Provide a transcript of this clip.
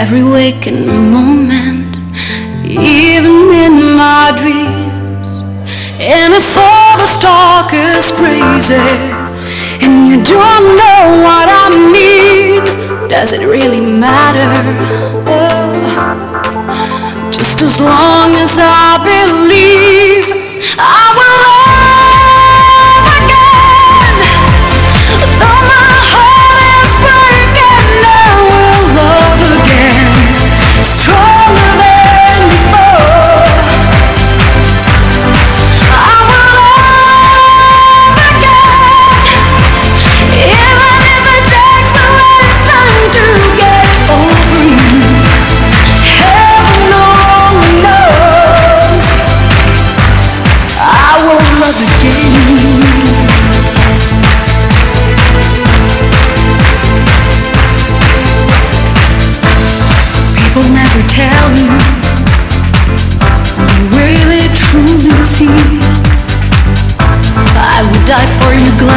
every waking moment, even in my dreams. And if all this talk is crazy and you don't know what I mean, does it really matter? Just as long as I believe, I will love again. Though my heart is breaking, I will love again, stronger than before. I will love again, even if it takes a lifetime to get over you. Heaven only knows I will love again. People never tell you what you really truly feel. I would die for you gladly.